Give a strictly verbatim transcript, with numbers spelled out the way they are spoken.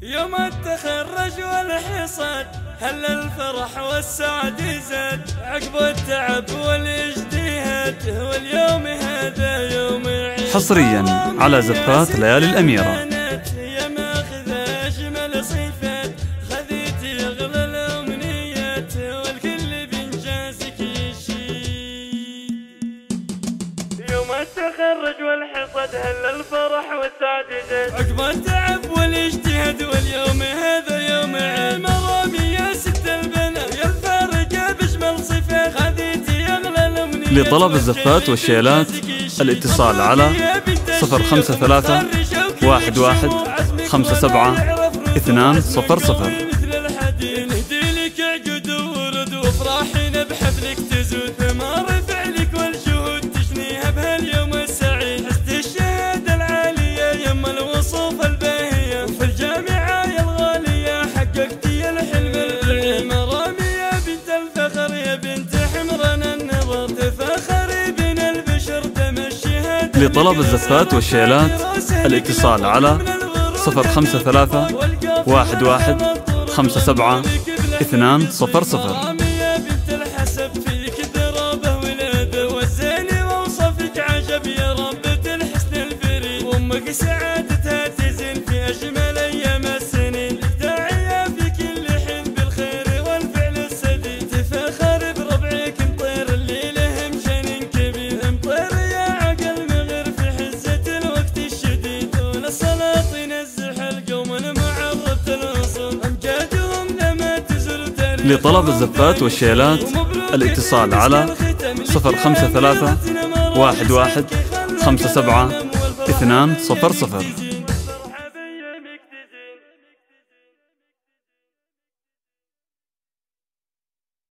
يوم التخرج والحصاد هل الفرح والسعد زاد، عقب التعب والاجتهاد واليوم هذا يوم عيد. حصريا على زفات ليالي الأميرة. يا ماخذ أجمل صفات خذيت أغلى الأمنيات، والكل بإنجازك يشيد. يوم التخرج والحصاد هل الفرح والسعد زاد، عقب التعب والاجتهاد واليوم هذا يوم عيد. مرامي يا ست البنات يا الفارقة بأجمل صفات خذيتي أغلى الأمنيات. لطلب الزفات والشيلات الاتصال على صفر خمسة ثلاثة واحد واحد خمسة سبعة اثنان صفر صفر. نهديلك عقد وورد وافراحنا بحفلك تزود، ثمار فعلك والجهود تشنيها بهاليوم السعيد. حسد الشهادة العالية يم الوصوف الباهية، وفي الجامعة يا الغالية حققتي الحلم البعيد. مرامي يا بنت الفخر يا بنت حمران النظر، تفاخري بين البشر تمشيها. لطلب الزفات والشيلات الاتصال على صفر خمسة ثلاثة واحد واحد خمسة سبعة اثنان صفر صفر. يا بنت الحسب فيك ذرابة ولادة، والزين ووصفك عجب يا ربة الحسن الفريد. وامك سعادتها تزين في اجمل ايام السنين، لك داعية في كل حين بالخير والفعل السديد. تفاخر بربعك مطير اللي له مجنن كبير، مطير يا عقل مغير في حزة الوقت الشديد. وللسلاطين الزحل قوم معرضة الوصول، امجادهم لما تزول تاريخ. لطلب الزفات والشيلات الاتصال على صفر خمسة ثلاثة واحد واحد خمسة سبعة اثنان صفر صفر.